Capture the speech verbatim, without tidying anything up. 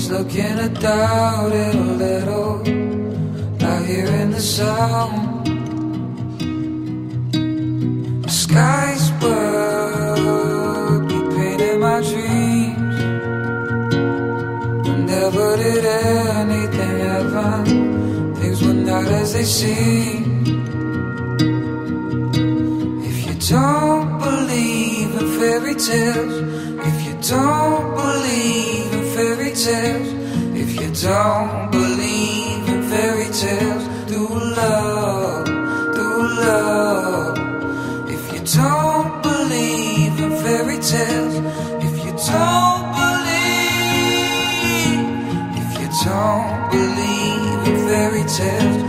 always looking to doubt it a little, not hearing the sound. The sky's blurred, be painting my dreams. Never did anything happen, things were not as they seem. If you don't believe in fairy tales, if you don't believe in fairy tales, if you don't believe in fairy tales, do love, do love. If you don't believe in fairy tales, if you don't believe, if you don't believe in fairy tales,